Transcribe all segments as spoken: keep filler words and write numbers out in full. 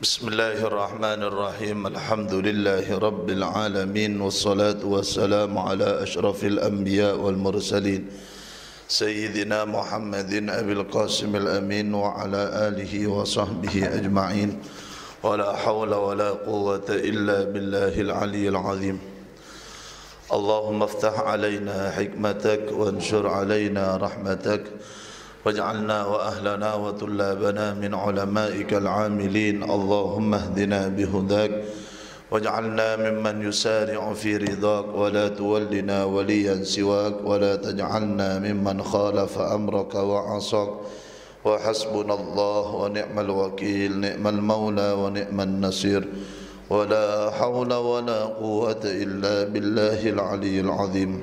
Bismillahirrahmanirrahim. Alhamdulillahi rabbil alamin, wassalatu wassalamu ala asyrafil anbiya wal mursalin Sayyidina Muhammadin abil qasimil amin wa ala alihi wa sahbihi ajma'in. Wa la hawla wa la quwwata illa billahil aliyyil azim. Allahumma aftah alaina hikmatak wa anshur alaina rahmatak waj'alna wa ahlana wa tullabana min ulama'ika al-amilin. Allahumma hdina bihudak waj'alna mimman yusari'u fi ridak wa la tuwallina waliyan siwak wa la taj'alna mimman khalafa amraka wa asak. Wa hasbunallah wa ni'mal wakil, ni'mal maula wa ni'man nasir, wa la hawla wa la quwwata illa billahil aliyyil azim.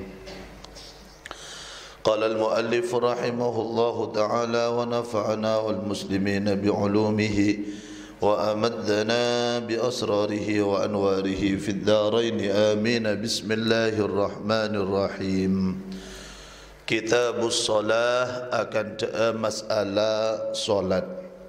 قال المؤلف رحمه الله تعالى ونفعنا والمسلمين بعلومه وأمدنا بأسراره وأنواره في الدارين آمين. بسم الله الرحمن الرحيم. كتاب الصلاة akan masalah solat.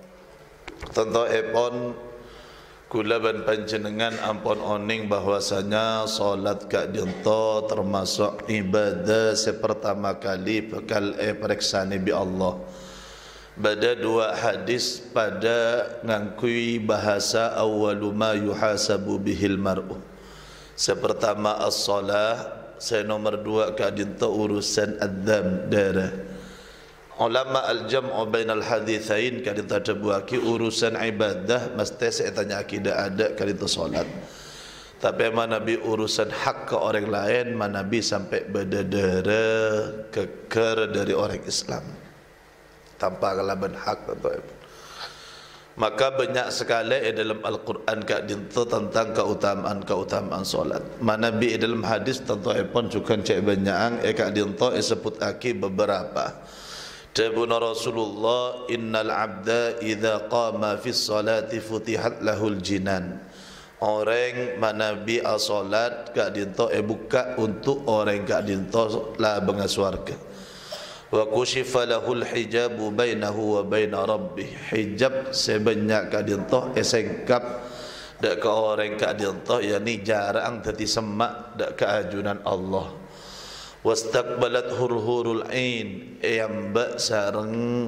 Tentang kula ban panjenengan ampun oning bahwasanya solat kak dinto termasuk ibadah sepertama kali bekal e periksane bi Allah. Bada dua hadis pada ngangkui bahasa awwalu ma yuhasabu bihil mar'u. Sepertama as-salah, saya nomor dua kak dinto urusan adzam darah. Ulama al-jam'u bainal hadithain kadin tadabuaki urusan ibadah mesti saya tanya akidah ada kadin tu solat. Tapi mana Nabi urusan hak ke orang lain, mana Nabi sampai berdedera keker dari orang Islam tanpa kalaban hak tentu. Maka banyak sekali dalam Al-Quran kadin tu tentang keutamaan-keutamaan solat. Mana Nabi dalam hadis tentu pun juga cek banyak eh kadin tu sebut aki beberapa. Tabuna Rasulullah innal abda idza qama fi sholati futihat lahul jinan. Orang manabi as-salat kak dinto e buka untuk orang kak dinto la benga swarga. Wa kushifa lahul hijabu bainahu wa baina rabbih. Hijab sebanyak kak dinto e sengkap dak ke orang kak dinto yani jarang tadi semak dak keajunan Allah. Wastaqbalat hurhurul ain yang ba sareng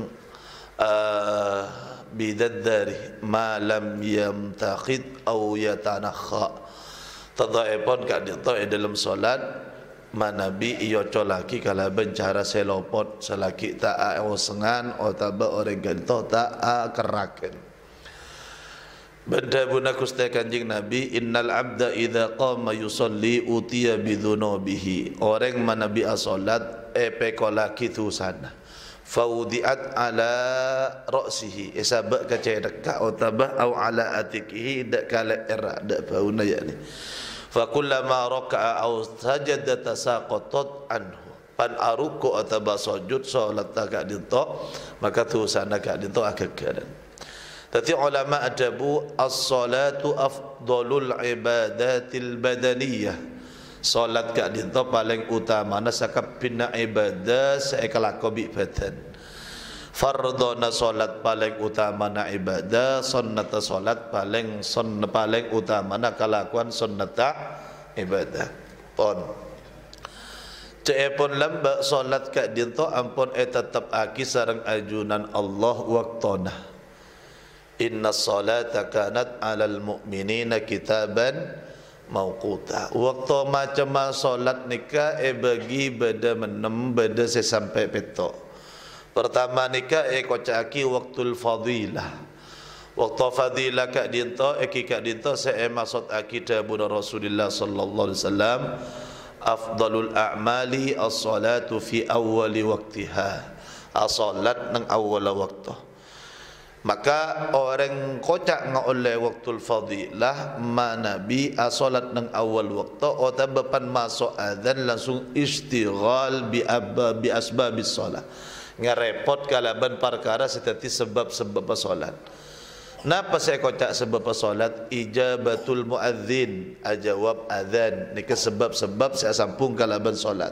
uh, bidaddari ma lam yamtaqid aw yatanakha. Tadaipun kak dinto dalam solat manabi iyo colaki kala bencara selopot selaki ta au sengan otaba orang ganto ta keraken. Benda buna kustai kanjing Nabi innal abda idza qama yusalli utiya bidzunubihi. Orang manabi as-salat epe kolaki tu sana faudiat ala ra'sihi isabak kacai dekat otabah au ala atikihi dak kala era dak bauna yani fa kullama raka'a au sajada tasaqatat anhu pan aruku otabah sujud salat tak dinto maka tu sana kak dinto akakadan. Tadi ulama adabu as-salatu afdalul ibadatil badaniyah. Salat kak dinto paling utama nasakap bina ibadah sekelako bi badan. Fardona salat paling utama na ibadah, sunnata salat paling sunn paling utama na kelakuan sunnata ibadah. Pon. Cepon lamba salat kak dinto ampun e tetap aki sareng ajunan Allah waktona. Inna salata kanat alal mu'minina kitaban mawquta. Waktu macam solat nikah e bagi beda menem beda sesampai petok. Pertama nikah e kocaki waktul fadilah. Waktu fadilah kak dinto e kak dinto se maksud akidah bunda Rasulullah sallallahu alaihi wasallam afdalul a'mali as-salatu fi awwali waqtiha. As-salat nang awal waktu. Maka orang kocak ngoleh waktul fadilah manabi asolat nang awal waktu atau bepan masuk adzan langsung istighal bi abba bi asbabis solat ngarepot kalaban perkara setati sebab-sebab solat. Napa saya kocak sebab solat ijabatul muadzin ajawab adzan ni ke sebab-sebab saya sampung kalaban solat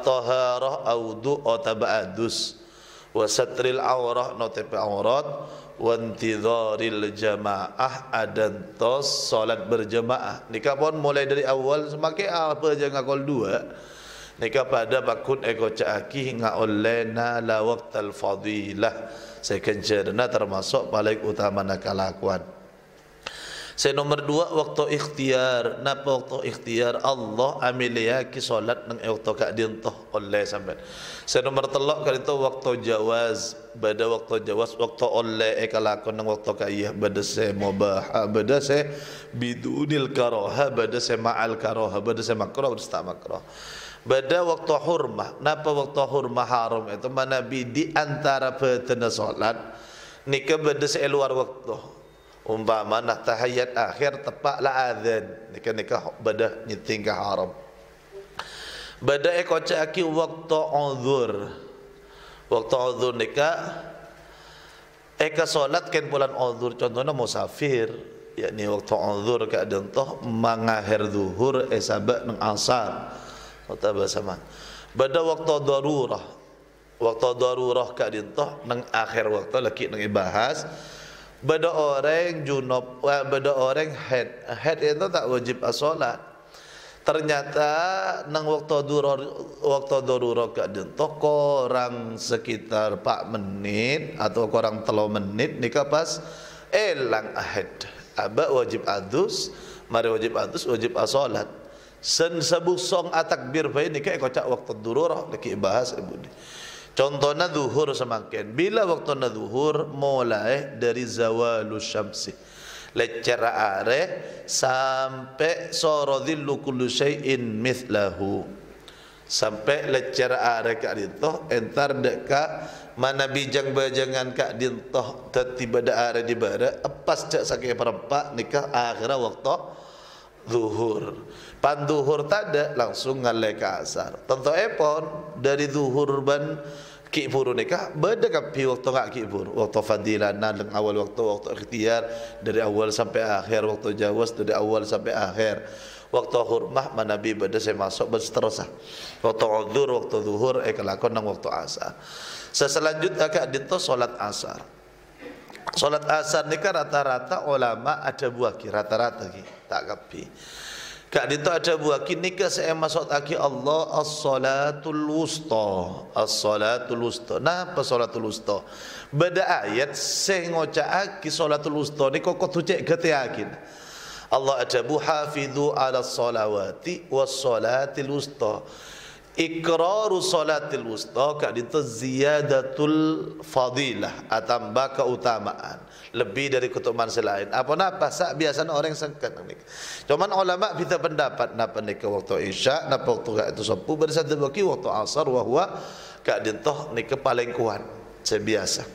at-taharah audu atau ba'dus wa satril awrah notepe aurat wantidharil jamaah adan tos solat berjamaah. Nika pun mulai dari awal semakin apa jangan kol dua. Nika pada bakun ego caaki nga olena la waqtal fadilah. Saya kencerna termasuk paling utama nak kelakuan. Saya nomor dua waktu ikhtiar. Napa waktu ikhtiar Allah amiliaki solat nang waktu kak dientoh oleh sampai. Saya nomor telok kali itu waktu jawaz. Bada waktu jawaz waktu oleh ekalakon nang waktu kak iya. Bada saya mubah. Bada saya bidunil karoha. Bada saya ma'al karoha. Bada saya makroh. Bada saya tak makroh. Bada waktu hurmah. Napa waktu hurmah haram itu mana di antara petena solat. Nika bada saya luar waktu. Umpama nak tahiyat akhir tepaklah azan. Nika nikah bada nyiting ke haram. Bada eko caki waktu uzur. Waktu uzur nikah eka solat kan bulan uzur contohnya musafir. Yakni waktu uzur keadaan toh mengakhir zuhur eh sabak nang asar. Kata bahasa man. Bada waktu darurah. Waktu darurah keadaan toh nang akhir waktu lagi nang ibahas. Bada orang junub, bada orang head, head itu tak wajib asolat. Ternyata nang waktu darurah, waktu darurah keadaan toh korang sekitar empat menit atau korang telo menit nikah pas elang ahad. Aba wajib adus, mari wajib adus wajib asolat. Sen sabusong atakbir bae nikah kocak waktu darurah lagi bahas ibu ni. Contohnya zuhur semakin. Bila waktu zuhur mulai dari zawalus syamsi. Lecer are sampai sorodillu kullu syai'in mithlahu. Sampai lecer are kak dintoh entar deka mana bijang bajangan kak dintoh tiba da are di bara epas cak saking perempat nikah akhirnya waktu zuhur. Pan zuhur tada langsung ngalai ke asar. Tentu epon dari zuhur ban ki buru nikah beda kapi waktu ngak ki buru waktu fadilah nang awal waktu waktu ikhtiar dari awal sampai akhir waktu jawaz dari awal sampai akhir waktu hurmah manabi beda saya masuk berseterusah waktu uzur waktu zuhur eh kelakon nang waktu asar. Seselanjutnya kak dinto solat asar. Solat asar nikah rata-rata ulama ada buah ki rata-rata ki tak kapi. Kak dinto ada buah ki nikah saya masuk aki Allah as-salatul wusta. As-salatul wusta. Napa salatul wusta? Beda ayat saya ngocak aki salatul wusta ni kok tu cek getiakin. Allah ada buhafidhu ala salawati was salatil wusta. Iqraru salatil wusta kak dinto ziyadatul fadilah atambah keutamaan lebih dari keutamaan selain apa napa sak biasanya orang sengkat ni. Cuman ulama kita pendapat napa nikah waktu isya napa waktu kak itu sapu bersatu baki waktu asar wa huwa kak dinto nikah paling kuat sebiasa.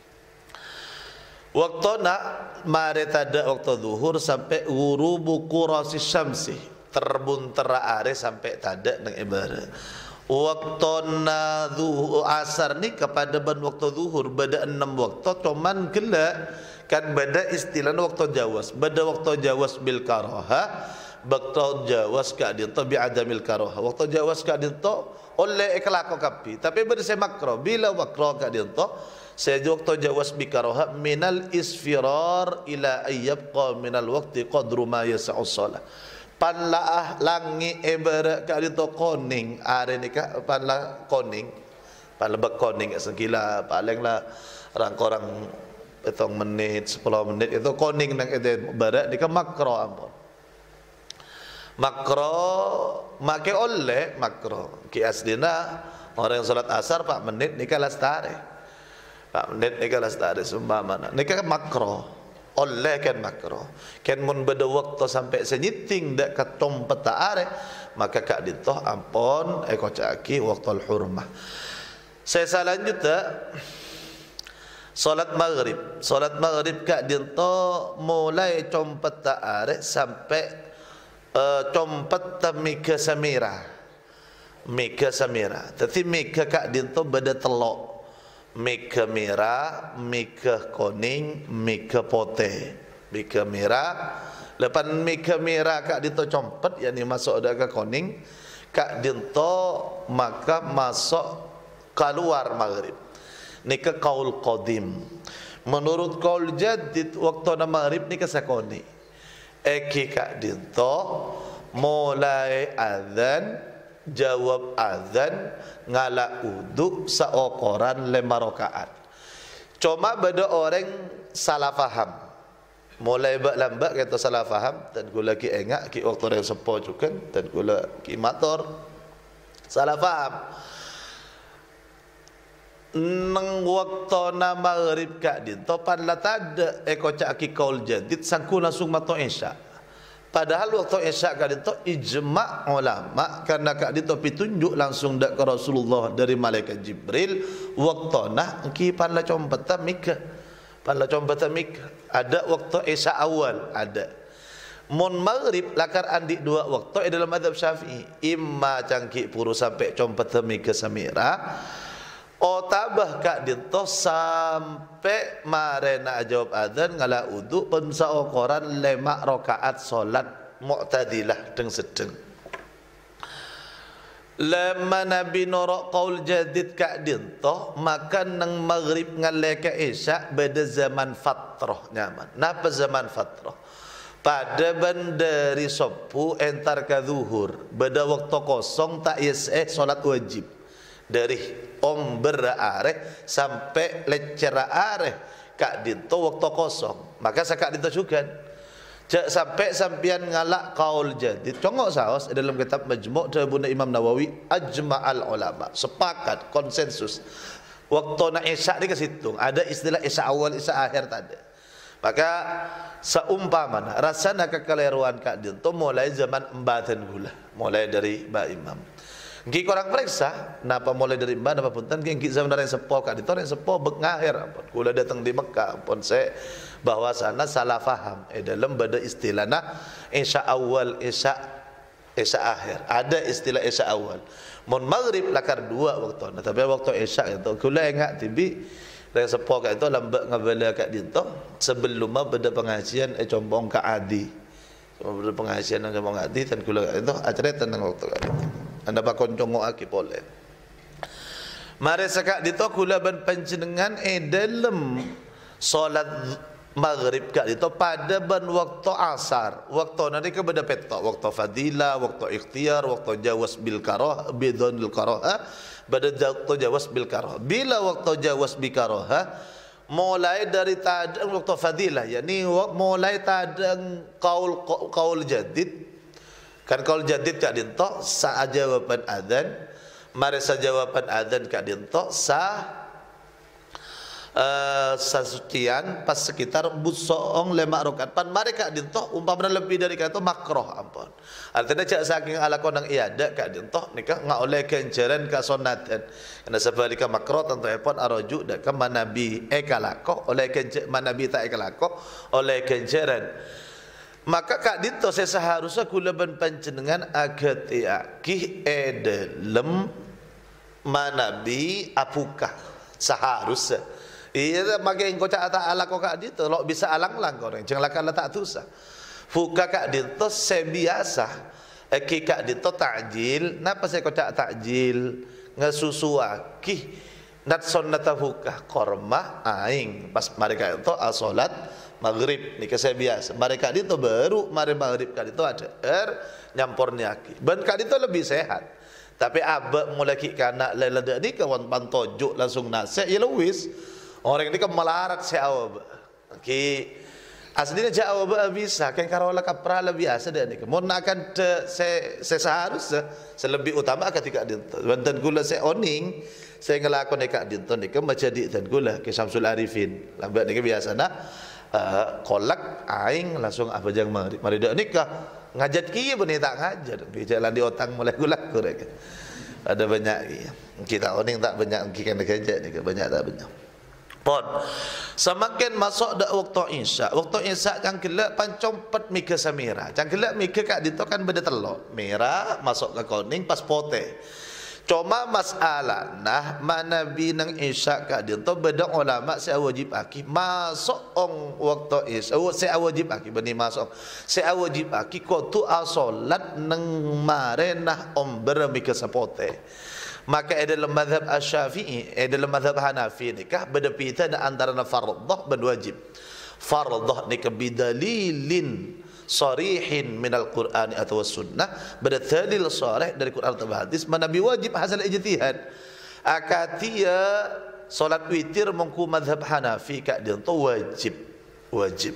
Waktu nak mare tada waktu zuhur sampai ghurubu qurasi syamsi terbuntera are sampai tada nang ibarat. Waktu na zuhur asar ni kepada ban waktu zuhur beda enam waktu cuman gila kan beda istilah waktu jawaz. Beda waktu jawaz bil karaha, waktu jawaz ka dinto bi adamil karaha. Waktu jawaz ka dinto oleh iklaq kapi. Tapi beda saya makro bila makro ka dinto saya waktu jawaz bi karaha minal isfirar ila ayyabqa minal waqti qadru ma yas'u shalah. Panlah langi ibarat kak dinto koning are ni kak panlah koning panlah bak koning sekila palinglah orang-orang petong menit sepuluh menit itu koning nang ide barat ni kak makro ampun makro make oleh makro ki aslina orang yang salat asar empat menit ni kak lastare empat menit ni kak lastare sumpama ni kak makro oleh kan makro kan mun beda waktu sampai senyiting dak ketom peta are maka kak dintoh ampon eko caki waktu al hurmah. Saya selanjutnya salat maghrib. Salat maghrib kak dintoh mulai com peta are sampai uh, com peta mika samira. Mika samira. Tapi mika kak dintoh beda telok. Mika merah, mika kuning, mika putih. Mika merah, lepas mika merah kak dinto compet, yakni masuk ada ke kuning, kak dinto maka masuk keluar maghrib. Ni ke kaul qadim. menurut kaul jadid waktu na maghrib ni kasakoni eki kak dinto mulai azan jawab azan ngala uduk seokoran lima rakaat. Cuma beda orang salah faham. Mulai bak lambat kata salah faham dan gula ki engak ki waktu yang sepo juga dan gula ki motor salah faham. Nang waktu na maghrib kak dinto pan la tada eko cak ki kaul jadid sangku langsung mato isya. Padahal waktu isya kak dinto ijma' ulama karena kak dinto pitunjuk langsung dak ke Rasulullah dari malaikat Jibril waktu nah ki pan la competa mika pan la competa mika ada waktu isya awal ada mun maghrib lakar andi dua waktu dalam mazhab Syafi'i imma cangki puru sampai competa mika samira o tabah kak dinto sampai marena jawab adzan ngala uduk pensa ukuran lima rakaat solat mu'tadilah deng sedeng. Lama Nabi norok qaul jadid kak dinto maka nang maghrib ngale ke isya beda zaman fatrah nyaman. Napa zaman fatrah? Pada bandari sopu entar ke zuhur beda waktu kosong tak yeseh solat wajib dari om berareh sampai lecer areh kak dinto waktu kosong maka sakak dinto juga cak sampai sampian ngalak kaul jadid congok saos dalam kitab Majmu' Tabuna Imam Nawawi ajma'al ulama sepakat konsensus waktu na isya ni ke situ ada istilah isya awal isya akhir tadi maka seumpamana rasana kekeliruan kak dinto mulai zaman embatan gula mulai dari Mbak Imam. Ngi korang periksa, napa mulai dari mbak, napa punten, ngi zaman dari sepo kak, itu orang sepo bengahir, ampun. Kula datang di Mekah, ampun saya bahwa sana salah faham. Eh dalam beda istilah nah, isya awal, isya isya akhir. Ada istilah isya awal. Mon maghrib lakar dua waktu, nah tapi waktu isya itu, kula enggak tibi dari sepo kak itu lambat ngabala kak dinto sebelum beda pengajian eh combong kak adi, beda pengajian yang combong adi dan kula itu acara tentang waktu kak dinto. Anda bakon congok aki boleh. Mari sekak dito kula ban panjenengan eh dalam solat maghrib kak dito pada ban waktu asar. Waktu nanti ke beda peta. Waktu fadilah, waktu ikhtiar, waktu jawas bil karoh, bidonil karoh. Pada waktu jawas bil karoh. Bila waktu jawas bil karoh, mulai dari tadang waktu fadilah. Yani mulai tadang kaul kaul jadid. Kan kaul jadid kak dinto sa jawaban adzan mari sa jawaban adzan kak dinto sa uh, sasucian pas sekitar busoong lima rakaat pan mari kak dinto umpamana lebih dari kata makroh ampun artinya cak saking ala konang iada kak dinto nikah nggak oleh kenceran ka sunatan karena sebalika makroh tentu epon aroju dak ka manabi ekalako oleh kencer manabi tak ekalako oleh kenceran. Maka kak dito saya seharusnya kula ban panjenengan agat yakih edelem manabi apuka seharusnya iya makai engkau cak tak ala kau kak dito lo bisa alang-lang kau orang jangan lakar tak tusah fuka kak dito sebiasa eki kak dito takjil napa saya kau cak takjil ngasusuakih nat sunnata fuka korma aing pas mereka itu asolat maghrib ni saya biasa mereka itu baru mari maghrib kali itu ada er nyampor niaki ban kali itu lebih sehat tapi abak mulai kana lelada ni kawan pantojuk langsung nase ya lewis orang ini kan melarat seawab ki aslinya jauh bisa kan karola kapra lebih biasa dah ni mau akan se se seharusnya selebih utama ketika dinto dan gula se oning saya ngelakon dekat dinto ni ke majadi dan gula ke Syamsul Arifin lambat ni biasa nah Uh, kolak aing langsung apa jang mari mari dak nikah ngajat kieu benih tak ngajat di jalan di otang mulai gulak kurek ada banyak kieu kita oning tak banyak kikan kerja ni banyak tak banyak pon semakin masuk dak waktu isya waktu isya cang kelak pancompet mika samira cang kelak mika kak dito kan beda telok merah masuk ke kuning pas pote. Cuma masalah nah mana binang isya kak dinto beda ulama saya wajib aki masuk ong waktu isya saya wajib aki benih masuk saya wajib aki kau tu asolat neng marenah om bermi kesapote Maka dalam mazhab Asy-Syafi'i, dalam mazhab Hanafi nikah berdepitan antara fardhah dan wajib. Fardhah nikah bidalilin sarihin minal Qur'an atau sunnah, berdalil sharih dari Quran atau hadis, mana bi wajib hasil ijtihad. Akatia salat witir mengku mazhab Hanafi kak dia tu wajib. Wajib.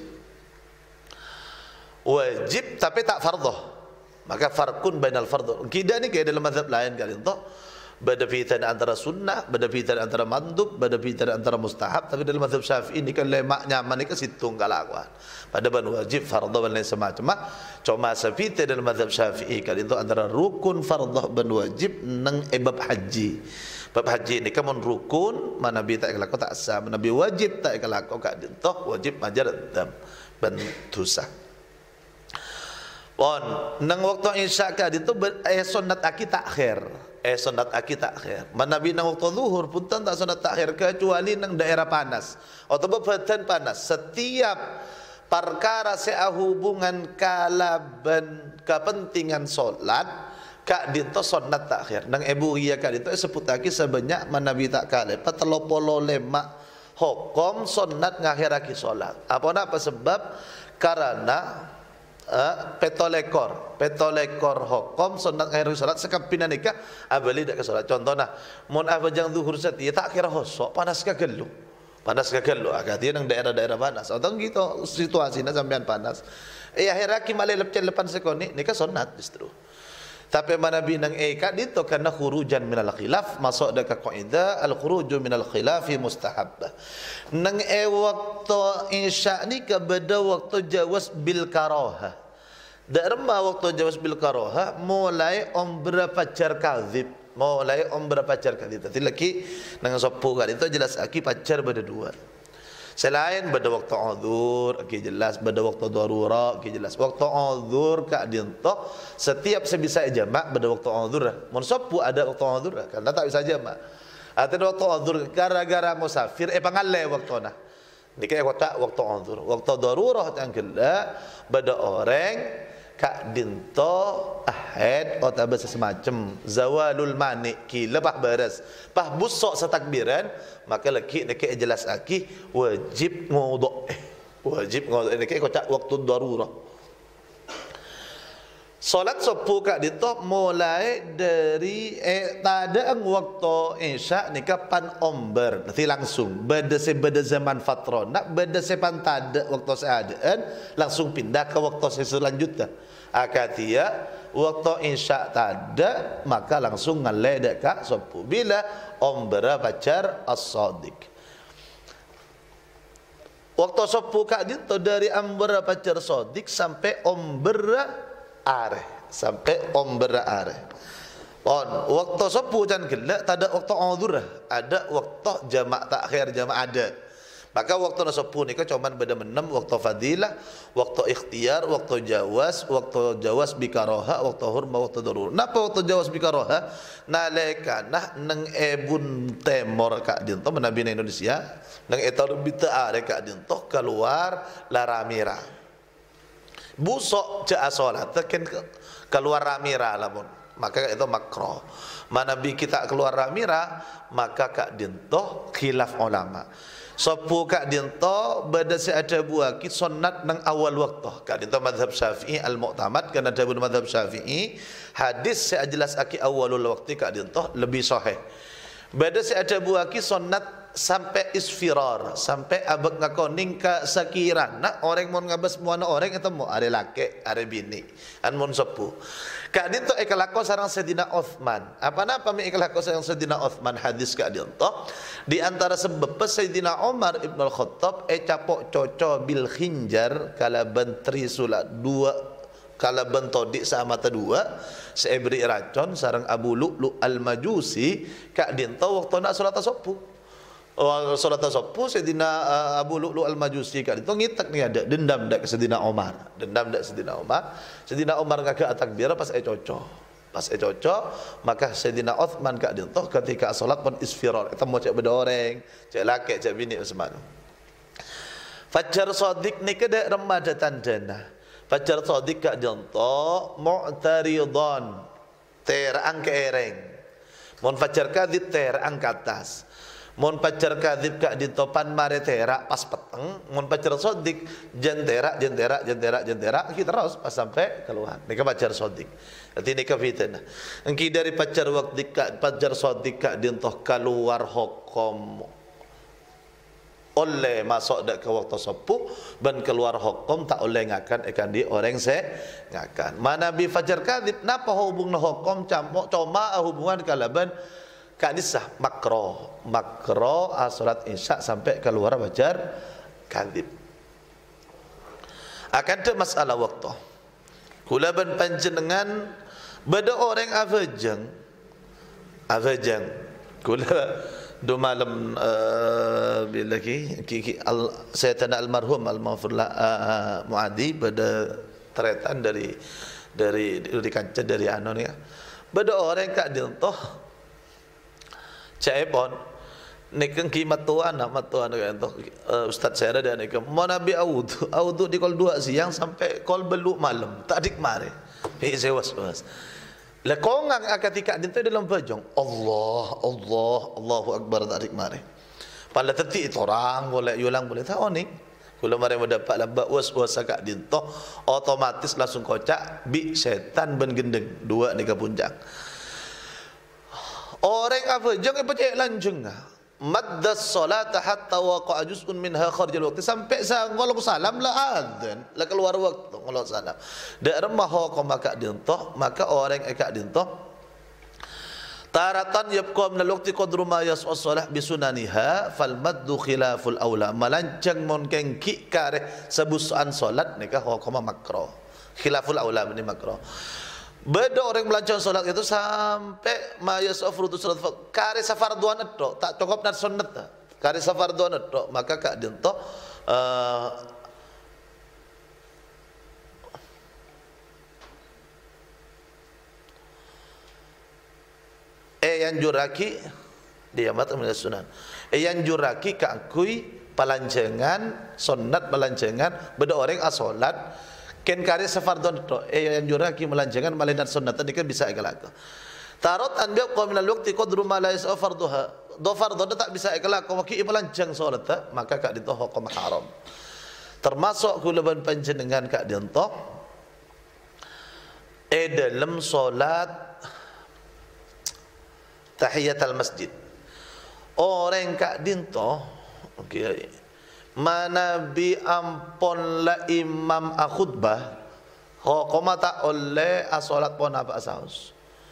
Wajib tapi tak fardhah. Maka farqun bainal fardh. Kita ni kayak dalam mazhab lain kali tu berdepitan antara sunnah, berdepitan antara mandub, berdepitan antara mustahab. Tapi dalam mazhab Syafi'i ni kan lemak nyaman ni kan situng kalakuan. Pada ban wajib, fardh dan lain semacam. Cuma sepite dalam mazhab Syafi'i kali tu antara rukun fardh dan wajib nang ebab haji. Bab haji ni kan rukun, mana nabi tak kelakon tak sah, nabi wajib tak kelakon kat dia wajib majar dam ban dosa. Pon nang waktu isya ka itu eh sunat aki takhir. Eh sunat aki takhir. Manabi nang waktu zuhur pun tak sunat takhir kecuali nang daerah panas atau bebatan panas. Setiap perkara sea hubungan kalaban kepentingan solat kak dinto sunat takhir. Nang ibu ria kak dinto sebut lagi sebanyak manabi tak kale patelopolo lemak hukum sunat ngakhiraki solat. Apa nak apa sebab? Karena Uh, petolekor petolekor hukum sunat akhir salat sekapina nikah abali dak ke salat. Contohna mun abajang zuhur sati tak kira hosok panas ka gelu panas ka gelu agak dia nang daerah-daerah panas atau gitu situasinya sampean panas eh akhirnya ki malai lepcan lepan sekoni nikah sunat justru. Tapi mana binang eh kak dito karena khurujan minal khilaf masuk dekat kaidah al khuruju minal khilafi mustahabbah. Nang eh waktu insya ni ke beda waktu jawaz bil karaha. Dak remah waktu jawaz bil karaha mulai om berapa jar kadzib, mulai om berapa jar kadzib. Tapi lagi nang sopo kali itu jelas aki pacar beda dua. Selain pada waktu uzur, okay, jelas pada waktu darurah, okay, jelas. Waktu uzur kak dinto setiap sebisa jamak pada waktu uzur. Mun sopu ada waktu uzur karena tak bisa jamak. Atau waktu uzur gara-gara musafir eh pangalle waktu nah. Ni kayak waktu waktu uzur. Waktu darurah tangkela pada orang kak dinto ahad atau bahasa semacam zawalul mani ki lebah beres pah busok setakbiran maka laki laki jelas aki wajib nguduk eh, wajib nguduk ini kayak kocak waktu darurah. Solat subuh kak dinto mulai dari eh tada waktu isya ni kapan omber nanti langsung beda se beda zaman fatron nak beda se pantada waktu seadaan langsung pindah ke waktu selanjutnya. Akatia waktu isya tada maka langsung ngaledek kak subuh bila omber pacar as-sadiq. Waktu subuh kak dinto dari omber pacar sadiq sampai omber areh sampai omber areh. On waktu subuh jangan gelak tak ada waktu uzur, ada waktu jamak takhir jamak ada. Maka waktu subuh ni kan cuma beda enam waktu fadilah, waktu ikhtiar, waktu jawaz, waktu jawaz bikaroha, waktu hurma, waktu darur. Napa waktu jawaz bikaroha? Nalekana nang ebun temor kak dinto menabi Indonesia, nang etar bita are kak dinto keluar laramira. Busok ja salat tekan keluar ramira lamun maka itu makro. Mana bi kita keluar ramira maka kak dinto khilaf ulama. Sopo kak dinto beda se ada buah ki sunnat nang awal waktu kak dinto mazhab Syafi'i al mu'tamad kana ada mazhab Syafi'i hadis se jelas aki awalul waktu kak dinto lebih sahih. Beda se ada buah ki sunnat sampai isfirar sampai abak ngakoning ka sakiran nak orang mon ngabas muana orang itu mau are laki are bini an mon sepuh kak dinto ikalako sarang Sayyidina Uthman apa napa mi ikalako sarang Sayyidina Uthman hadis kak dinto di antara sebab Sayyidina Umar Ibn Al-Khattab e capok coco bil khinjar kala bentri sulat dua kala bentodik sama ta dua seebri racun sarang Abu Lu'lu' Al-Majusi kak dinto waktu nak salat subuh. Oh, salat subuh Sayyidina uh, Abu Lu'lu' Al-Majusi kan itu ngitak ni ada dendam dak ke Sayyidina Umar dendam dak Sayyidina Umar Sayyidina Umar ngagak takbir pas e coco pas e coco maka Sayyidina Uthman kak dinto ketika salat pun isfirar itu mau cek beda orang cek laki cek bini semana fajar sadiq ni kada remada tandana fajar sadiq kak dinto mu'taridan terang ke ereng Mon fajar kadhib terak angkat atas. Mon fajar kadhib kak di topan mare terak pas peteng. Mon fajar sodik jen terak jen terak jen terak jen terak kita terus pas sampai keluar. Nika fajar sodik. Nanti nika fitnah. Engki dari fajar waktu kak fajar sodik kak di toh keluar hukum oleh masuk dak ke waktu sepuh dan keluar hukum tak oleh ngakan akan di orang se ngakan. Mana bi fajar kadhib napa hubungna hukum campur cuma hubungan kalaban kadisah makro makro salat isya sampai keluar fajar kadhib. Akan tu masalah waktu. Kulaban panjenengan beda orang avejeng avejeng kula do malam uh, bila ki, ki, ki al, saya tanda almarhum almarhumlah uh, Muadi pada teretan dari dari dari kaca dari anu ni beda orang kak dientoh caipon nekeng ki matuan matuan kan toh uh, ustaz saya ada nekeng mau nabi audu audu di kol dua siang sampai kol beluk malam tak dik mare he saya was was la kongang ketika dinto dalam bajong Allah Allah Allahu akbar tarik mari pada teti itu orang boleh yulang boleh tahu ni kalau mari mendapat lamba was was akak dinto otomatis langsung kocak bi setan ben gendeng dua ni ke puncak orang apa jangan percaya lanjung madda salat hatta waqa juz'un minha kharjal waqti sampai sa ngolong salam la adzan la keluar waktu ngolong salam dak remah ko maka dintoh maka orang akak dintoh taratan yabqa min al-waqti qadru ma yas'u salah bi sunaniha fal maddu khilaful aula malancang mon kengki kare sebusan salat nikah hukum makruh khilaful aula ini makruh. Beda orang melancong solat itu sampai mayas afrutu solat kare safarduan itu tak cukup nak sunat kare safarduan itu maka kak dinto uh, eh yang juraki dia mata menulis sunan eh yang juraki kak kui palancengan sunat palancengan beda orang asolat ken kare safardon to e yang juraki melanjangan malinat sunnatan ikan bisa ikalak tarot an biaq min al waqti qadru ma la yasafarduha do fardhu tak bisa ikalak waki melanjang salat maka kak ditoh hukum haram termasuk kulaban panjenengan kak ditoh e dalam salat tahiyatul masjid orang kak ditoh okey mana bi ampon la imam akhutbah hukum tak oleh asolat pon apa asaus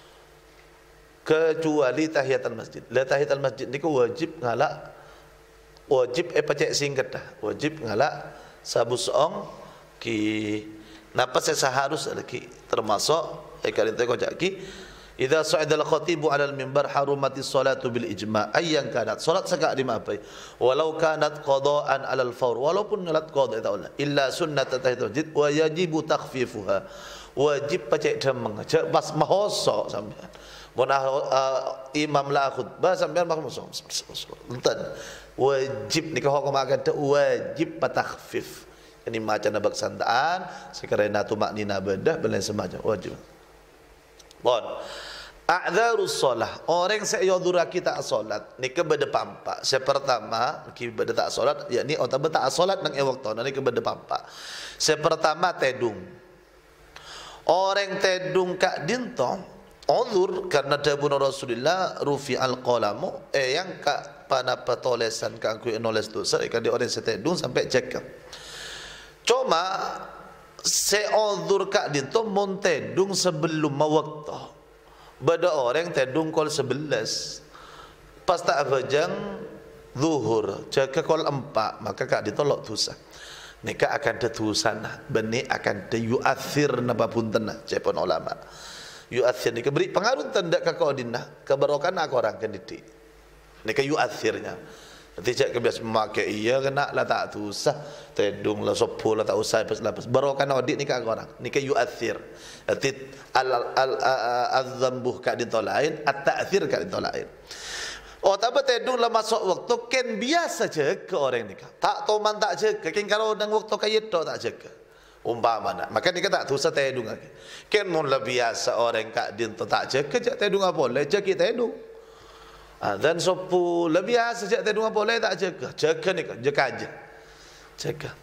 kecuali tahiyatul masjid la tahiyatul masjid niku wajib ngalak wajib eh pacek singkat dah wajib ngalak sabu seong ki napa seharus lagi termasuk eh kali tu kocak ki idza sa'ida al-khatibu 'ala al-mimbar harumati sholatu bil ijma' ayyan kanat salat sagak di mapai walau kanat qada'an 'ala al-fawr walaupun ngalat qada' ta'ala illa sunnat tahiyatul masjid wa yajibu takhfifuha wajib pacek demeng aja pas mahoso sampean mun uh, imam la khutbah sampean mahoso enten wajib nikah hukum akan wajib takhfif ini macam nabak santaan sekarena tu maknina bedah belain semacam wajib bon a'dzarus shalah orang saya yuduraki tak salat ni ke beda pampak saya pertama ki beda tak salat yakni otak tak salat nang e waktu ni ke beda pampak saya pertama tedung orang tedung kak dinto uzur karena tabun Rasulullah rufi al-qalamu eh yang kak pana petolesan kak aku nulis tu saya kan dia orang setedung sampai cek cuma saya uzur kak dinto mon tedung sebelum waktu beda orang tedung kol sebelas pas tak fajang zuhur jaga kol empat maka kak ditolak dosa nikah akan tetusan benih akan yuathir napa punten cepon ulama yuathir nikah beri pengaruh tanda kakak odinah kebarokan aku orang kan didik nikah yuathirnya tidak kebiasaan memakai iya kena lah tak usah tedung lah sopo lah tak usah lepas lepas barokan audit ni kak orang ni ke yuathir arti al al al-dzambuh kak ditolain at-ta'thir kak ditolain oh tapi tedung lah masuk waktu ken biasa je ke orang ni tak tahu man tak je ken kalau dang waktu kaya tu tak je umpama nak maka ni tak usah tedung lagi ken mun lah biasa orang kak dinto tak je ke tedung apa boleh je kita tedung Azan sopu lebih biasa sejak tedung apa boleh tak jaga. Jaga ni jaga aja. Jaga.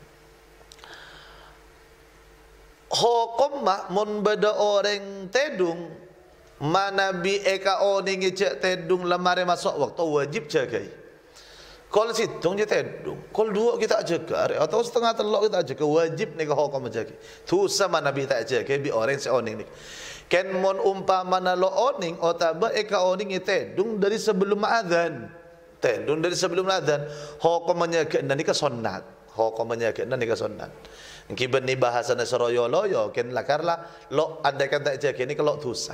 Hukum mak mun beda orang tedung mana bi eka oning ijak tedung lemari masuk waktu wajib jaga. Kol situng je tedung, kol dua kita jaga atau setengah telok kita jaga wajib ni ke hukum jaga. Tu sama nabi tak jaga bi orang se oning ni. Ken mun umpama na lo oning otaba eka oning tedung dari sebelum azan. Tedung dari sebelum azan hukumnya ke ni ke sunnat. Hukumnya ke ni ke sunnat. Kiban ni bahasa na seroyo loyo ken lakarla lo andaikan tak jaga ni kalau dosa.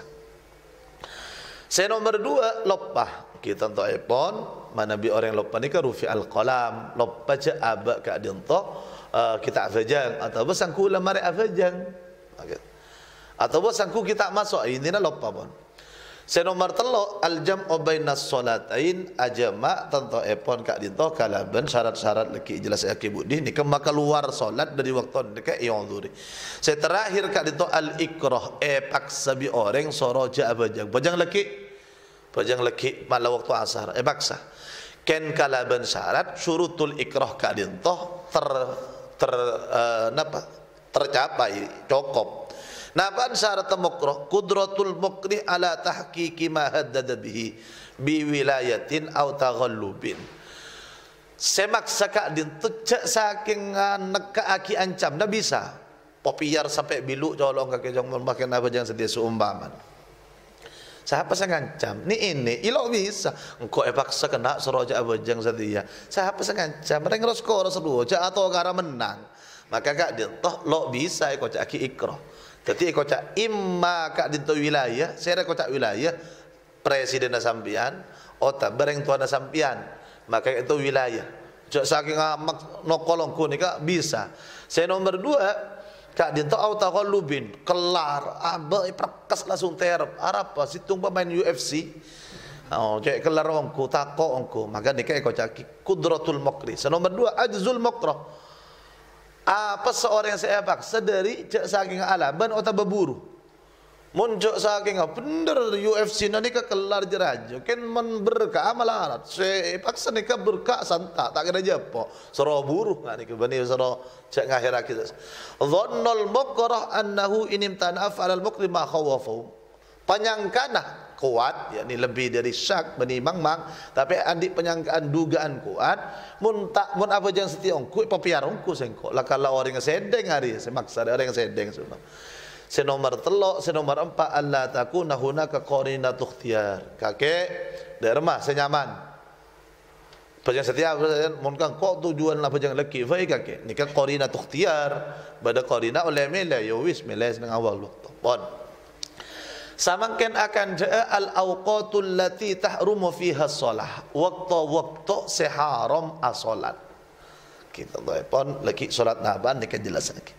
Saya nomor dua lopah kita untuk iPhone mana bi orang lopah ni ke rufi al qalam lopah je abak ka dinto uh, kita afajang atau besangku lamari afajang okay. Atau besangku kita masuk ini na lopah pun. Saya nomor telo al jam'u bainas salatain ajama tentang iPhone ka dinto kalaban syarat-syarat leki jelas aki budi ni kemaka keluar solat dari waktu dekat yang zuri. Saya terakhir ka dinto al ikrah e paksa bi orang soroja abajang bajang leki bajang leki pada waktu asar eh paksa ken kalaban syarat syurutul ikrah ka dinto ter ter uh, napa tercapai cukup. Napan syarat makruh qudratul mukrih ala tahqiqi ma haddada bihi bi wilayatin aw taghallubin. Semaksa ka dinto cek saking neka aki ancam dah bisa. Popiar sampai bilu colong kaki jong makan apa jangan sedia seumpaman. Siapa saya ngancam? Ni ini ilo bisa. Engkau epaksa kena seroja abajang sedia. Siapa saya ngancam? Mereka skor seluruh atau gara menang. Maka kak dinto lo bisa ikut aki ikrah. Jadi ikut cak imma kak dinto wilayah. Saya ikut cak wilayah presiden sampian, otak bereng tuan sampian. Maka itu wilayah. Cak saking amak nokolongku ni kak bisa. Saya nomor dua. Kak dinto au taghallubin kelar aba prakas langsung terap arapa situng pemain U F C oh cek kelar ongku tako ongku maka nikah kau caki kudratul mukri. Nomor dua ajzul mukrah apa seorang yang saya paksa dari cek saking alaban atau berburu muncul saking bener U F C nanti ke kelar jerajo kan men berkah malarat saya paksa nikah berkah santak tak kena japo sero buruh nggak nih kebani sero cek ngahir kita dhannal mukrah annahu inimtana fa'al mukri ma khawafu penyangkana kuat yakni lebih dari syak bani mang-mang tapi andi penyangkaan dugaan kuat mun tak mun apa jangan setiongku papiarongku sengko lah kalau orang yang sedeng hari saya maksa orang yang sedeng semua. Senomor telok, senomor empat Allah takuna hunaka qarinatu ikhtiyar. Kakek derma senyaman. Pajang setiap mun kang kok tujuan lah pajang leki fai kakek. Nikah qarinatu ikhtiyar, bada qarina oleh mela yo wis mela nang awal waktu. Pon. Samangken akan jaa al awqatul lati tahrumu fiha shalah. Waktu-waktu seharam as-salat. Kita pon leki salat naban nikah jelas lagi.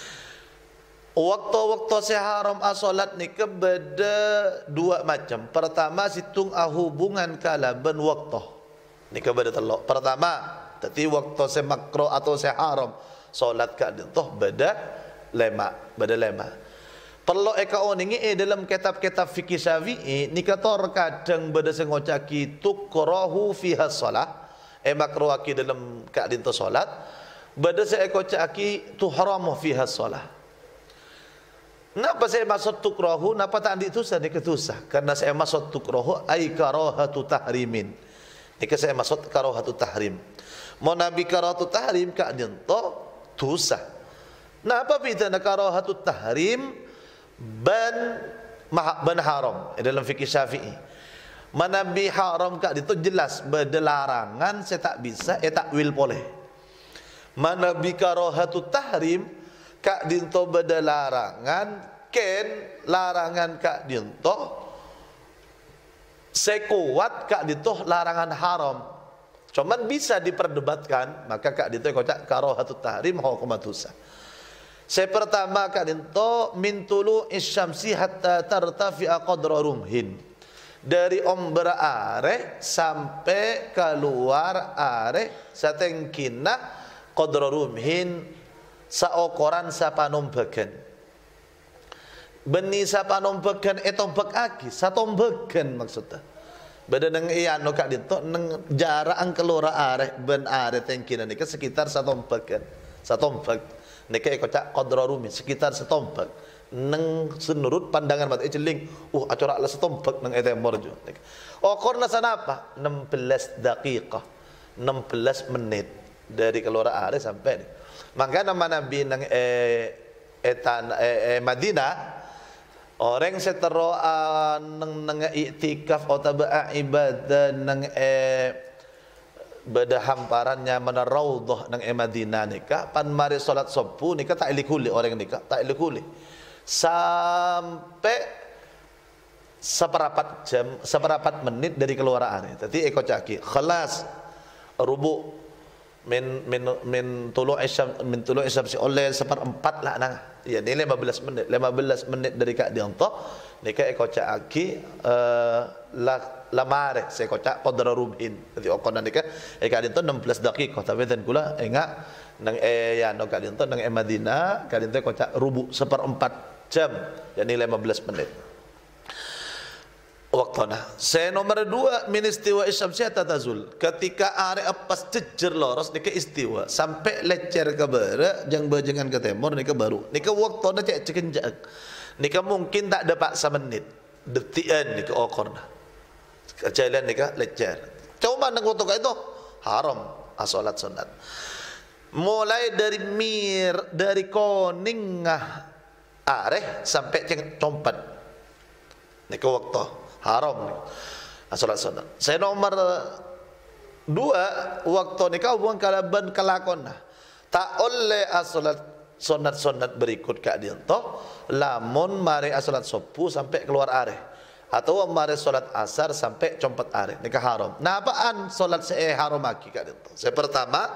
Waktu-waktu seharam as-salat ni kebeda dua macam. Pertama situng hubungan kalaban waktu. Ni kebeda telok. Pertama, tadi waktu semakro atau seharam salat ka dintoh beda lema, beda lema. Perlu eka oningi eh dalam kitab-kitab fikih Syafi'i ni kator kadang beda sengocaki tukrahu fiha shalah. Eh makruh aki dalam ka dintoh salat. Beda seekocaki tuhramu fiha shalah. Kenapa saya maksud tukrahu? Kenapa tak andi tusah? Ini ketusah. Karena saya maksud tukrahu ay karahatu tahrimin. Ini saya maksud karahatu tahrim. Mau nabi karahatu tahrim kak dinto tusah. Kenapa kita nak karahatu tahrim ban ban haram dalam fikih Syafi'i. Manabi haram kak dinto jelas berlarangan saya tak bisa eh takwil boleh. Manabi karahatu tahrim kak dinto beda larangan ken larangan kak dinto sekuat kak dinto larangan haram cuman bisa diperdebatkan maka kak dinto kocak karahatut tahrim hukumatusa. Saya pertama kak dinto min tulu isyamsi hatta tartafi'a qadra rumhin dari ombra are sampai keluar are satengkina qadra rumhin saokoran sapanombagan beni sapanombagan etombak aki satombagan maksudnya Beda nang iya no kak dinto nang jarak ang kelora areh ben areh tengkinan nika sekitar satu empat kan. Satu empat. Nika eko cak qadra rumi sekitar satu empat. Nang senurut pandangan mata celing, uh acara la satu empat nang etemor jo. Oh korna sana apa? enam belas daqiqah. enam belas menit dari kelora areh sampai ni. Maka nama Nabi nang eh etan eh, eh Madinah orang setero uh, nang nang iktikaf atau taba'a ibadah nang eh beda hamparannya mana raudhah nang eh Madinah nikah pan mari salat subuh nikah tak ilikuli orang nikah tak ilikuli sampai seperapat jam seperapat menit dari keluar area. Tadi eko caki khalas rubu min min min tulu isyam min tulu isyam si oleh seperempat lah nang ya ni lima belas menit lima belas menit dari kak dianto nika eko caki uh, la lamare se eko cak qadra rubin jadi okon nika eka dianto enam belas daqiqah tapi dan kula enggak nang eh ya no kak dianto nang eh Madinah kak dianto eko cak rubu seperempat jam jadi lima belas menit waktuna. Saya nomor dua min istiwa isyamsi tatazul. Ketika are apas jejer loros nika istiwa sampai lecer ke barat jang bajengan ke timur nika baru. Nika waktuna cek cekenjak. Nika mungkin tak ada paksa menit. Detian nika okorna. Jalan nika lecer. Cuma nang waktu itu haram asolat sunat. Mulai dari mir dari koningah are sampai ceng compat. Nika waktu haram nih salat sunat. Saya nomor dua waktu nikah hubungan kalaban kelakona tak oleh asolat sunat sunat berikut kak dianto lamun mari asolat subuh sampai keluar are atau mari solat asar sampai compat are nikah haram. Nah apaan solat saya haram lagi kak dianto? Saya pertama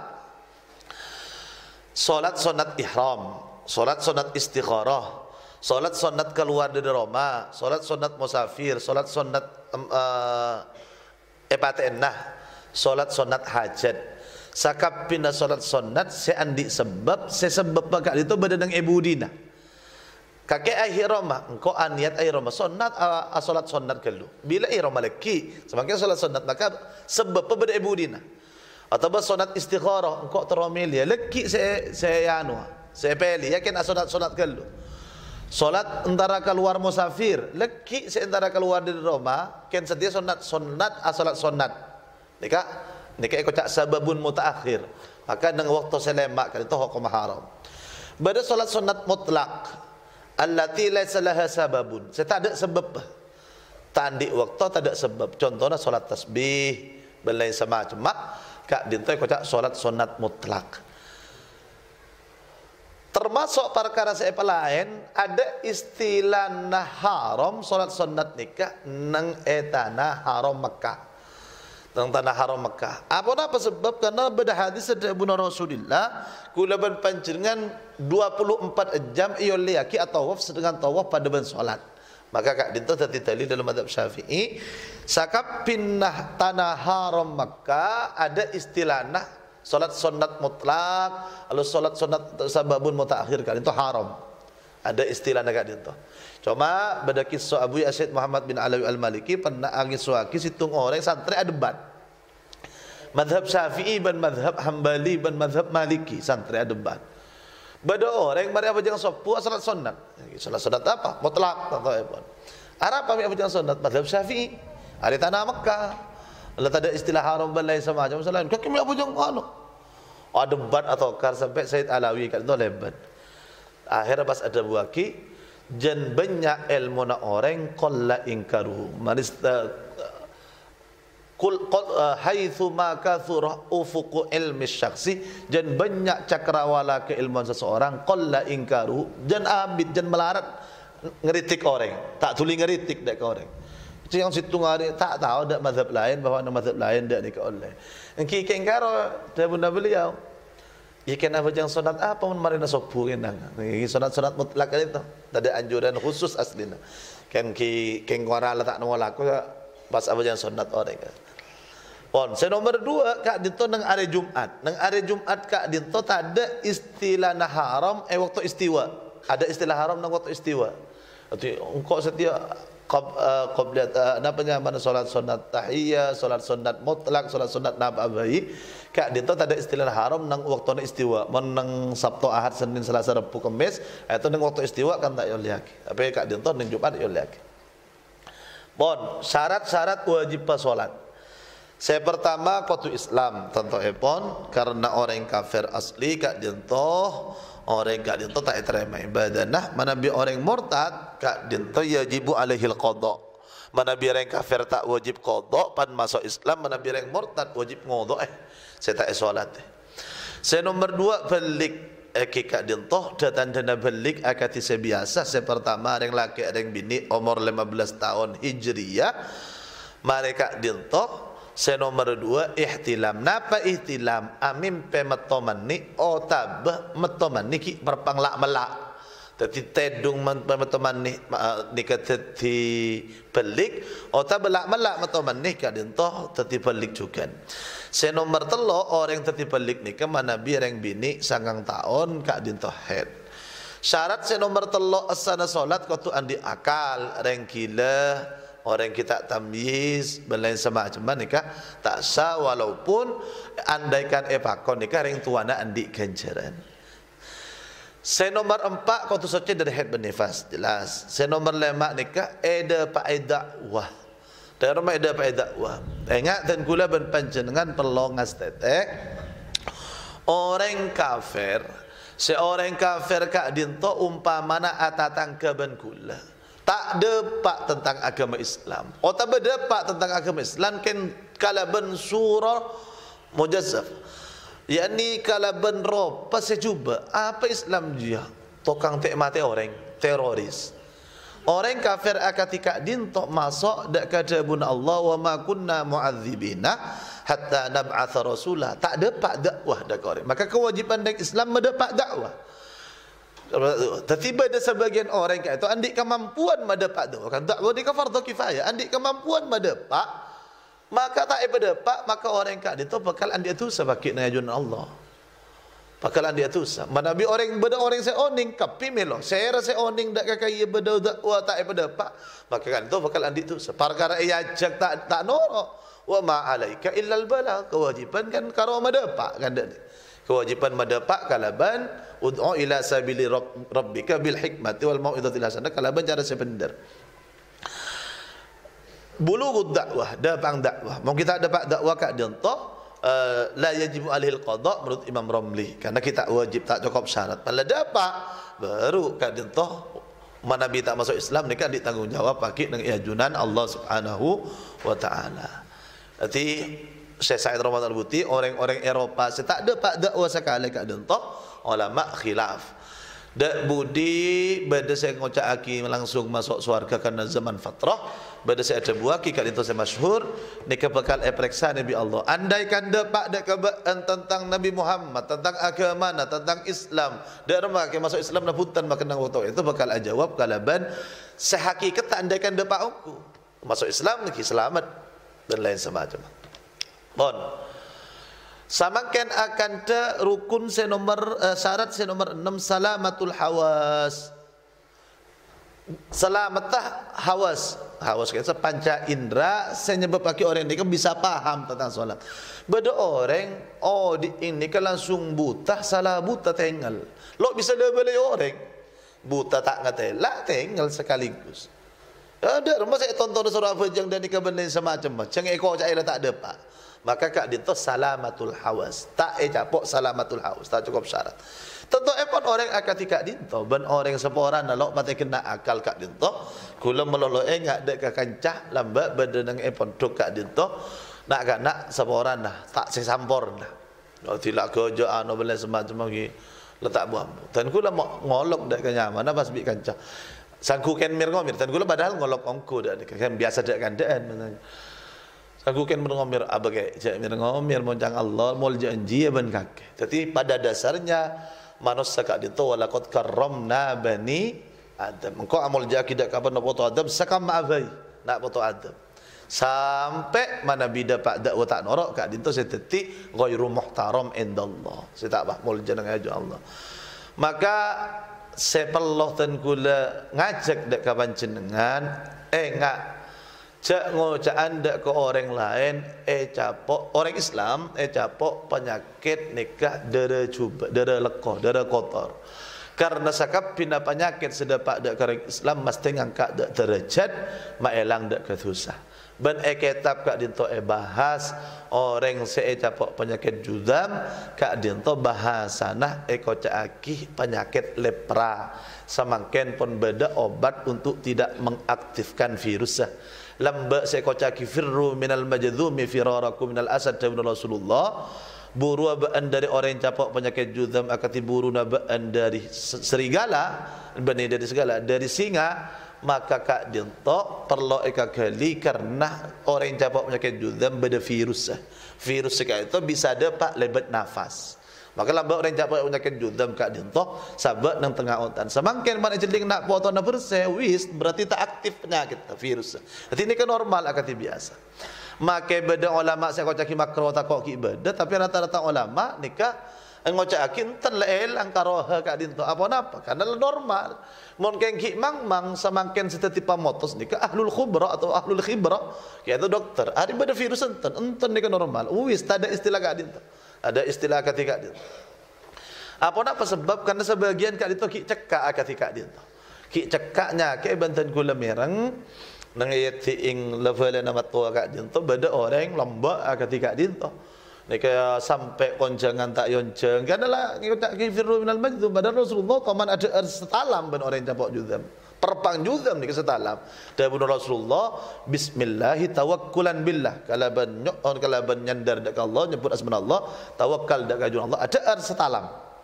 solat sunat ihram, solat sunat istikharah, solat sunat keluar dari Roma, solat sunat musafir, solat sunat um, uh, epatenah, solat sunat hajat. Sakapina solat sunat saya andi sebab saya sebab bakal itu badan yang ibu dina. Kakek akhir Roma, engkau aniat akhir Roma sunat uh, solat sunat kelu. Bila akhir Roma leki, semakin solat sunat maka sebab pada ibu dina. Atau sunat istikharah, engkau teromilia leki saya saya anu, saya pilih yakin solat sunat kelu. Solat antara keluar musafir, leki seantara keluar dari Roma, ken sedia sunat sunat asolat sunat. Nika nika ikut cak sababun mutaakhir. Maka dengan waktu selemak kan itu hukum haram. Pada solat sunat mutlak, allati laisa laha sababun. Saya tak ada sebab. Tandi waktu tak ada sebab. Contohnya solat tasbih, belai sama cuma kak dintai ikut cak solat sunat mutlak. Termasuk perkara seapa lain ada istilah nah haram solat sunat nikah nang etana haram Mekah nang tanah haram Mekah. Apa apa sebab? Karena beda hadis dari Abu Rasulillah kulaban panjenengan dua puluh empat jam iyo liaki atau tawaf sedangkan tawaf pada ben solat. Maka kak dinto tadi tali dalam mazhab Syafi'i sakap pindah tanah haram Mekah ada istilah nah solat sunat mutlak, lalu solat sunat sababun mutaakhir kan itu haram. Ada istilah negak itu. Cuma pada kisah Abu Yazid Muhammad bin Alawi Al-Maliki pernah angin suaki situng orang santri ada debat. Madhab Syafi'i dan madhab Hambali dan madhab Maliki santri ada debat. Bada orang mari apa jangan sopu salat sunat. Salat sunat apa? Mutlak atau apa? Arab kami apa jangan sunat madhab Syafi'i. Hari tanah Mekah. Kalau tak ada istilah haram balai sama macam selain kaki mi apa jang anu ada debat atau kar sampai Said Alawi kan tu lebat akhirnya pas ada buaki jan banyak ilmu na orang qalla ingkaru manis kul haitsu ma kathura ufuqu ilmi syakhsi jan banyak cakrawala keilmuan seseorang qalla ingkaru jan abid jan melarat ngeritik orang tak tuli ngeritik dak ke orang. Yang situ hari tak tahu ada mazhab lain bahawa ada mazhab lain dak nikah oleh. Engki kengkaro dari bunda beliau. Ikan apa jangan sunat apa pun marina sopu kenang. Ini sunat-sunat mutlak itu. Tak ada anjuran khusus aslina. Kan ki kengkara letak nolak aku pas apa jangan sunat orang. Pon, saya nomor dua kak dinto nang hari Jumat. Nang hari Jumat kak dinto tak ada istilah nah haram eh waktu istiwa. Ada istilah haram nang waktu istiwa. Arti engkau setia qab uh, qabliyat uh, napanya mana solat sunat tahiyya, solat sunat mutlak, solat sunat nabawi kak dinto tak ada istilah haram nang waktu istiwa mon nang Sabtu Ahad Senin Selasa Rabu Kamis itu nang waktu istiwa kan tak yoliaki tapi kak dinto nang Jumat yoliaki bon syarat-syarat wajib salat. Saya pertama kutu Islam tentu epon karena orang kafir asli kak dinto orang kak dinto tak terima ibadah nah mana bi orang murtad kak dinto yajibu alaihil qada mana bi orang kafir tak wajib qada pan masuk Islam mana bi orang murtad wajib qada eh saya tak solat eh. Saya nomor dua balik eh kak dinto datang dana balik akati saya biasa saya pertama orang laki orang bini umur lima belas tahun hijriyah mereka dinto. Saya nomor dua ihtilam. Napa ihtilam? Amin pe metomani otab metomani ki berpanglak melak. Tadi tedung metomani ni kata ti pelik otab belak melak metomani kadin toh tadi pelik juga. Saya nomor telo orang tadi pelik ni ke mana bi orang bini sangang tahun kadin toh head. Syarat saya nomor telo asana solat kau tu andi akal orang gila. Orang kita tamyiz belain semacam nikah tak sah walaupun andaikan epakon nikah ring tuana andi ganjaran. Saya nomor empat kau tu saja dari head benefas jelas. Saya nomor lima nikah eda faedah wah. Dari rumah eda faedah wah. Ingat dan gula ben panjenengan pelongas tetek orang kafir seorang kafir kak dinto umpamana atatang ke ben gula. Tak depak tentang agama Islam. Oh tak berdepak tentang agama Islam kan kalaban surah mujazzaf. Yani kalaban roh pas cuba apa Islam dia? Tokang tek mati orang teroris. Orang kafir akatika din tok masuk dak kadabun Allah wa ma kunna mu'adzibina hatta nab'atha rasula. Tak depak dakwah dak orang. Maka kewajiban dak Islam mendepak dakwah. Tiba ada sebagian orang kata itu andik kemampuan mendapat doa kan dakwah di fardu kifayah andik kemampuan mendapat maka tak berdapat maka orang kata itu bakal andik itu sebagai najun Allah bakal andik itu mana bi orang beda orang seoning kapi melo saya rasa oning dak kakaya beda dakwah tak berdapat maka kan itu bakal andik itu perkara ia ajak tak tak noro wa ma alaika illa al bala kewajiban kan karo mendapat kan dak kewajiban mendapat kalaban ud'u ila sabili rabbika bil hikmati wal mau'izatil hasanah kalaban cara sebenar bulughud dakwah dapat dakwah mau kita dapat dakwah kak dinto uh, la yajibu alihil qada menurut Imam Ramli karena kita wajib tak cukup syarat pada dapat baru kak dinto mana bi tak masuk Islam ni kan ditanggungjawab pakai dengan iajunan Allah Subhanahu wa taala. Berarti Syekh Said Ramadan Al-Buti orang-orang Eropah saya tak ada pak dakwah sekali kat dentok ulama khilaf dak budi beda saya ngocak aki langsung masuk surga karena zaman fatrah beda saya ada buaki kat dentok saya masyhur ni kebekal eperiksa Nabi Allah andaikan dak pak dak kebaan tentang Nabi Muhammad tentang agama tentang Islam dak remah ke masuk Islam na punten makan nang waktu itu bakal jawab kalaban sehakikat andaikan dak pak aku masuk Islam lagi selamat dan lain semacam. Bon. Samakan akan ada rukun se nomor uh, syarat se nomor enam salamatul hawas. Selamatah hawas. Hawas kita panca indera senyebab bagi orang ini kan bisa paham tentang solat. Beda orang oh di ini kan langsung buta salah buta tinggal. Lo bisa lebih orang buta tak ngatai lah tinggal sekaligus. Ada rumah saya tonton surah Fajr dan dikabenin semacam macam ekor cahaya tak ada pak. Maka kak dinto salamatul hawas tak eh capok salamatul hawas tak cukup syarat tentu epon orang akan kak dinto ben orang seporan nalok mati kena akal kak dinto kula melolo eh ngak dek ka kancah lambat badan nang epon dok kak dinto nak gak nak seporan dah tak sesampor dah no tilak gojo anu bela semacam lagi letak buam dan kula mau ngolok dek ka nyaman pas bi kancah sangku ken mir ngomir dan kula padahal ngolok ongko dak kan biasa dek kandaan aku kan mengomir abagai jak mengomir moncang Allah mol janji ben kake. Jadi pada dasarnya manusia kak dito walaqad karramna bani Adam. Engkau amol jaki dak kapan nak foto Adam sakam ma'abai nak foto Adam. Sampai mana bida pak dak wa tak norok kak dito seteti ghairu muhtaram indallah. Saya tak bah mol jeneng aja Allah. Maka saya perlu tan kula ngajak dak kapan jenengan Eh enggak. Cak ngocak anda ke orang lain, eh capok orang Islam, eh capok penyakit nikah dara cuba, dara lekoh, dara kotor. Karena sakap pina penyakit sedapat dak orang Islam mesti ngangkat dak derajat, maelang dak kesusah. Ben e kitab kak dinto e bahas orang se e capok penyakit judam, kak dinto bahasanah e kocaki penyakit lepra. Semakin pun beda obat untuk tidak mengaktifkan virusnya. Lamba se kocaki firru minal majdhumi firarakum minal asad min Rasulullah. Buru baan dari orang yang capok penyakit judam akati buru nabaan dari serigala, bani dari segala dari singa. Maka kak dinto perlu eka kali karena orang yang capok penyakit judam beda virus. Virus kak itu bisa dapat lebat nafas. Maka lamba orang yang capok penyakit judam kak dinto sabat nang tengah otan. Semakin mana jeling nak potong na bersewis berarti tak aktif penyakit virus. Jadi ini kan normal akati biasa. Maka beda ulama saya kocaki makro tak kok ibadah tapi rata-rata ulama nikah ngocakin ten leel angkaroha kak dinto apa napa karena normal. Mungkin ki mang mang semakin setetipa motos nikah ahlul khubra atau ahlul khibra yaitu dokter. Ada beda virus enten enten nikah normal. Wis tak ada istilah kak dinto. Ada istilah ketika dinto. Apa napa sebab karena sebagian kak dinto ki cekak ketika dinto. Ki cekaknya ke banten gula mereng nang yetiing level nama tua kak dinto beda orang lomba ketika dinto. Nika sampai konjangan tak yonceng karena lah kita kifirru minal majdum pada Rasulullah kaman ada setalam ben orang capok judam perpang judam nika setalam dawuh Rasulullah bismillahi tawakkulan billah kalaban nyon kalaban nyandar dak Allah nyebut asmanallah tawakkal dak kajun Allah ada setalam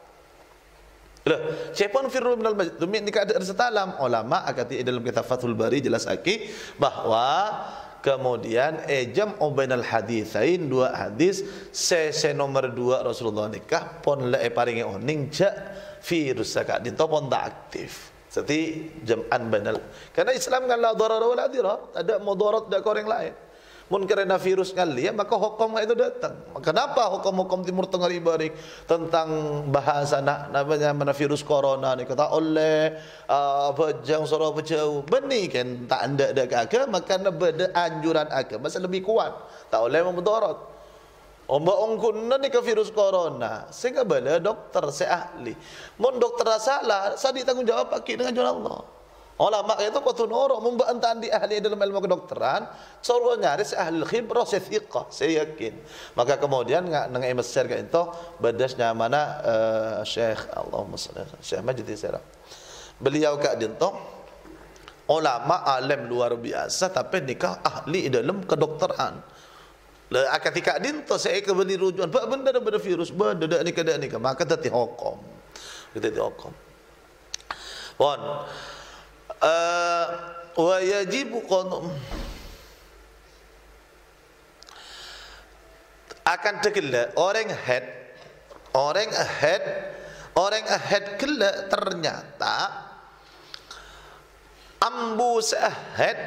lah siapa firru minal majdum nika ada setalam ulama akati dalam kitab Fathul Bari jelas aki bahwa kemudian ejam obainal haditsain dua hadis sese nomor dua Rasulullah nikah pon le paringe oning ja virus kak dinto pon tak aktif. Seti jam'an banal. Karena Islam kan la darar wala dirar, ada mudarat dak orang lain. Mun karena virus kali ya maka hukum itu datang. Kenapa hukum-hukum Timur Tengah ibarik tentang bahasa nak namanya mana virus corona ni kata oleh apa jang soro jauh benih kan tak anda dak agama karena beda anjuran agama masih lebih kuat. Tak oleh memudarat. Omba ongkun ni ke virus corona sehingga bala dokter saya ahli. Mun dokter salah, saya ditanggung jawab pakai dengan jalan Allah. Ulama itu kau noro membantan di ahli dalam ilmu kedokteran, seorang nyaris ahli khibrah sethiqah, saya yakin. Maka kemudian nggak nengai mesir kayak itu badasnya mana uh, Syekh Allahumma shalli alaihi Syekh Majdi Serap. Beliau kak dinto ulama alim luar biasa tapi nikah ahli dalam kedokteran. Le ketika dinto saya kebeli rujukan, pak benda ada virus, benda ada nikah ada nikah, maka tadi hukum, tadi hukum. Pon. Uh, wa yajibu qanum akan tegela orang head orang ahead orang ahead kela ternyata ambu seahead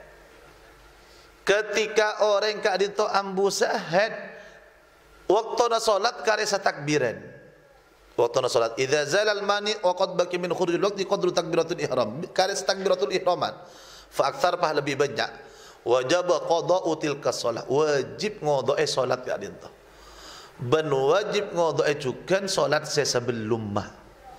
ketika orang kak dito ambu seahead waktu na salat kare sa takbiran waktu na salat idza zalal mani wa qad baki min khurujil waqti qadru takbiratul ihram kare takbiratul ihraman fa aktsar pah lebih banyak wajib qada'u tilka shalah wajib ngodoi salat ya dinto ben wajib ngodoi juga salat sebelum mah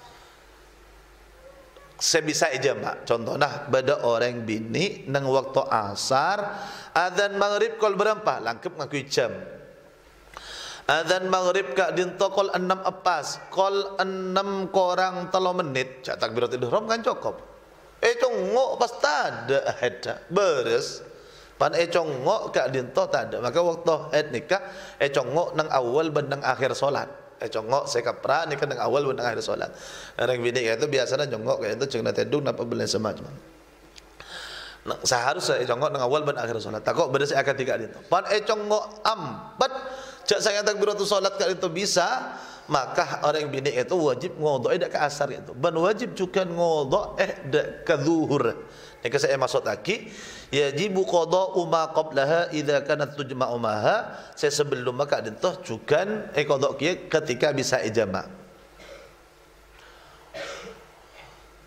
sebisa ijama contohnya beda orang bini nang waktu asar adzan maghrib kol berapa langkep ngaku jam adzan maghrib kak dinto kol enam epas kol enam korang telo menit cak takbiratul ihram kan cukup eh congok pas tada heda beres pan eh congok kak dinto tada maka waktu hed nikah eh congok nang awal ben nang akhir solat eh congok sekapra nikah nang awal ben nang akhir solat orang bini itu biasanya congok kayak itu cengna tedung napa belen semacam nah, seharusnya eh congok nang awal ben akhir solat takok beres akan tiga dinto pan eh congok ampat cak saya takbiratul salat kalau itu bisa maka orang bini itu wajib ngodok dak ke asar itu ban wajib juga ngodok eh dak ke zuhur nek saya maksud lagi yajibu qada'u ma qablaha idza kanat tujma'u maha saya sebelum maka dintoh juga eh qadok ketika bisa ijama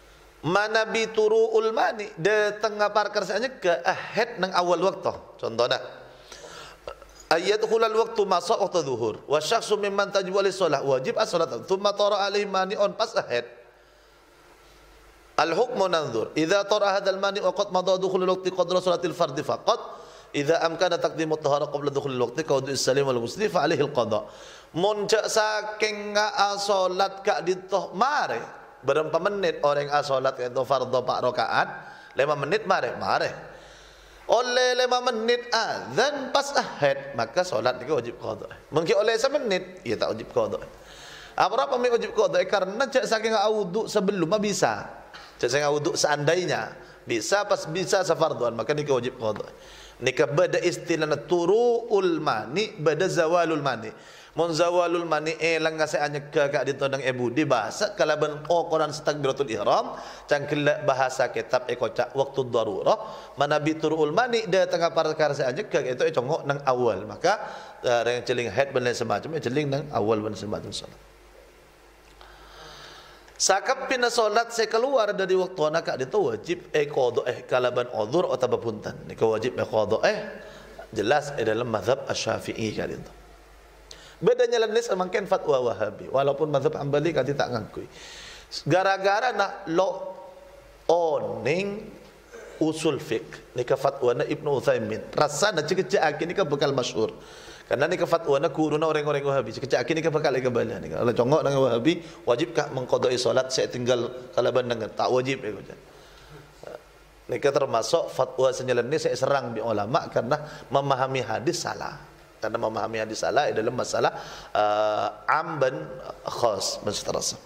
mana bituruul mani de tengah parkersanya ke ahead nang awal waktu. Contohnya ayat khulal waktu masa waktu zuhur wa syakhsu mimman tajibu alaihi solah wajib as-salat thumma tara alaihi mani on pas ahead. Al-hukmu nanzur idza tara hadzal mani wa qad madha dukhulul waqti qadra salatil fardhi faqat idza amkana taqdimut tahara qabla dukhulil waqti ka wudu'is salim wal ghusli fa alaihi al-qada. Mun cak saking nga salat ka ditoh mare berapa menit orang yang salat itu fardhu empat rakaat, lima menit mare mare. Oleh lima menit azan pas ahead, maka solat itu wajib qada. Mungkin oleh semenit, ia tak wajib qada. Apa apa wajib qada? Karena cak saking wudu sebelum bisa. Cak saking wudu seandainya bisa pas bisa safarduan, maka ini wajib qada. Nikah beda istilah turuul mani, beda zawalul mani. Mun zawalul mani elang ngase anya kakak ditondang ibu di bahasa kalaban oh Quran takbiratul ihram cangkila bahasa kitab ekocak waktu darurah mana biturul mani dia tengah perkara anya kakak itu congok nang awal maka yang celing head ben semacam celing nang awal ben semacam salat. Sakap pina solat saya keluar dari waktu anak itu wajib eh qada eh kalaban uzur atau bapuntan ni wajib eh qada eh jelas eh dalam mazhab Asy-Syafi'i kali itu. Bedanya lanis mungkin fatwa Wahabi walaupun mazhab Hambali kati tak ngakui. Gara-gara nak lo oning usul fiqh ni ka fatwa na Ibnu Utsaimin. Rasa na cekecek akin ni ka bekal masyhur. Karena ni ka fatwa na kuruna orang-orang Wahabi. Cekecek akin ni ka bekal kebala ni. Kalau congok nang Wahabi wajib kah mengqadai solat saya tinggal kalaban dengan tak wajib eh kata. Ni ka termasuk fatwa senyalan ni saya serang bi ulama karena memahami hadis salah. Karena memahami hadis salah dalam masalah uh, amban khas masyarakat.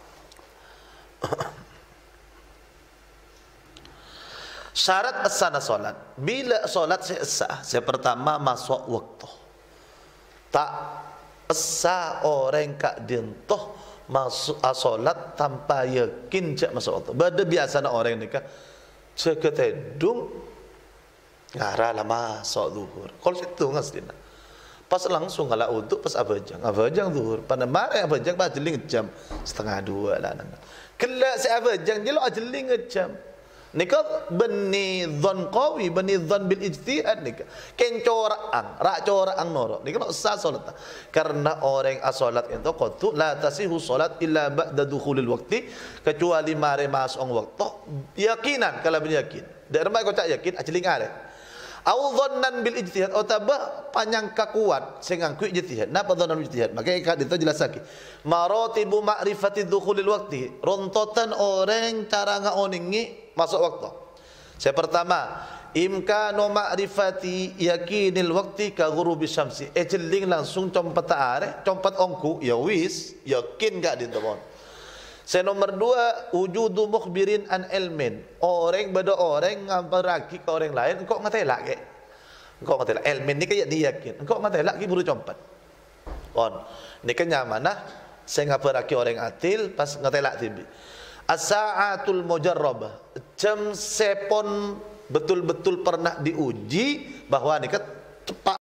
Syarat as-sana solat. Bila solat saya sah, saya pertama masuk waktu. Tak sah orang kak dientoh masuk solat tanpa yakin cak masuk waktu. Bada biasa nak orang ni kah cak ketedung ngara lama masuk zuhur. Kalau situ ngasdina. Pas langsung kalau uduk pas abajang, abajang zuhur. Pada mare abajang pas jeling jam setengah dua lah. Kelak si abajang je lo jeling jam. Nika beni dhon qawi, beni dhon bil ijtihad nika. Ken corang, rak corang noro. Nika nak sah solat. Karena orang asolat itu qatu la tasihu solat illa ba'da dukhulil waqti kecuali mare masuk waktu. Yakinan kalau yakin. Dari mana kau tak yakin ajeling are. Au dhannan bil ijtihad atau panyangka kuat sing ngangku ijtihad. Napa dhannan bil ijtihad? Maka ikat itu jelas lagi. Maratibu ma'rifati dukhulil waqti. Rontotan orang cara ngaoningi masuk waktu. Saya pertama, imkanu ma'rifati yakinil waqti ka ghurubi syamsi. Eh jeling langsung compat are, compat ongku, ya wis, yakin gak dintemon. Saya nomor dua, wujudu mukhbirin an ilmin. Orang beda orang ngamparaki ke orang lain, engkau ngatelak ke? Engkau ngatelak. Ilmin ni kayak diyakin. Engkau ngatelak ki buru compat. On. Ni kan nyamanah saya ngamparaki orang atil pas ngatelak tibi. As-sa'atul mujarrabah. Jam sepon betul-betul pernah diuji bahwa ni kan tepat